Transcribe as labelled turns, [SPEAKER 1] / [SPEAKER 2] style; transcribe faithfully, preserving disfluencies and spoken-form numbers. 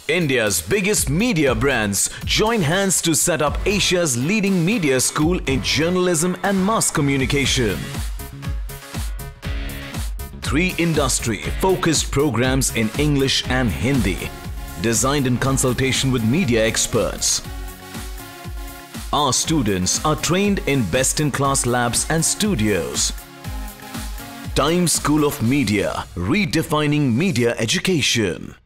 [SPEAKER 1] India's biggest media brands join hands to set up Asia's leading media school in journalism and mass communication. Three industry-focused programs in English and Hindi, designed in consultation with media experts. Our students are trained in best-in-class labs and studios. Times School of Media, redefining media education.